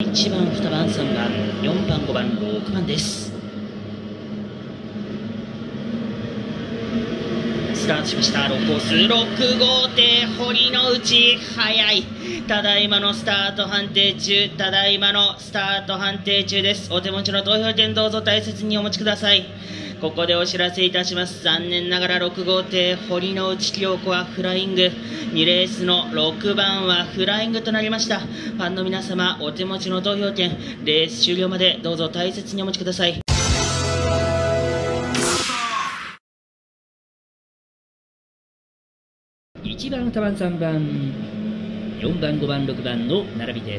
1番、2番、3番、4番、5番、6番です。スタートしました。6コース、6号艇、堀之内、速い。ただいまのスタート判定中、ただいまのスタート判定中です。お手持ちの投票券どうぞ大切にお持ちください。ここでお知らせいたします。残念ながら6号艇、堀之内清子はフライング。2レースの6番はフライングとなりました。ファンの皆様、お手持ちの投票券、レース終了までどうぞ大切にお持ちください。1番、2番、3番、4番、5番、6番の並びです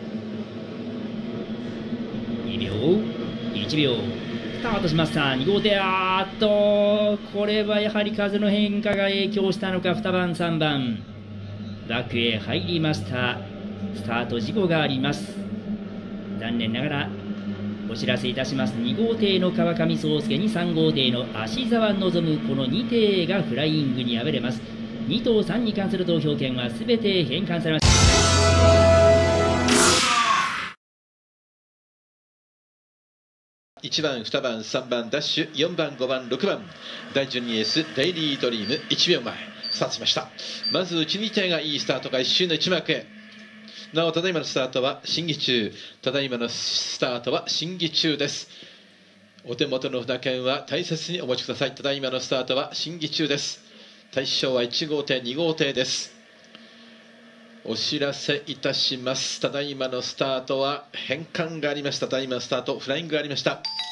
。2秒、1秒、スタートしました。2号艇、これはやはり風の変化が影響したのか、2番、3番、バックへ入りました。スタート事故があります。残念ながらお知らせいたします。2号艇の川上宗介に3号艇の芦澤望、この2艇がフライングに敗れます。2と3に関する投票権はすべて返還されました。 1番、2番、3番ダッシュ、4番、5番、6番、第12エースデイリードリーム1秒前スタートしました。まず1、2艇がいいスタートが1周の1幕へ。なおただいまのスタートは審議中、ただいまのスタートは審議中です。お手元の札券は大切にお持ちください。ただいまのスタートは審議中です。対象は1号艇、2号艇です。お知らせいたします。ただいまのスタートは変換がありました。ただいまのスタート、フライングがありました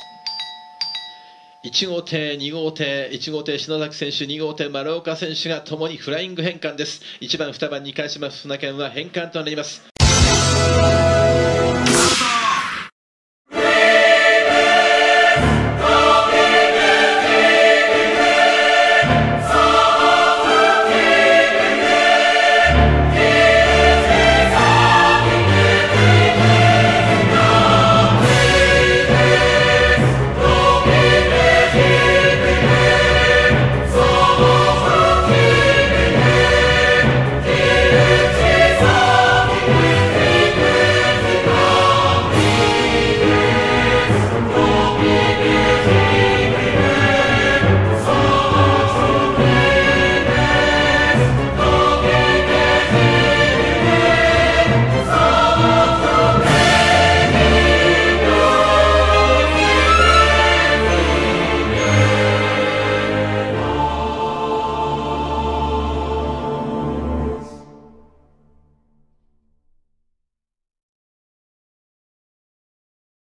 。1号艇、2号艇、1号艇篠崎選手、2号艇丸岡選手がともにフライング変換です。1番、2番に関します船券は変換となります。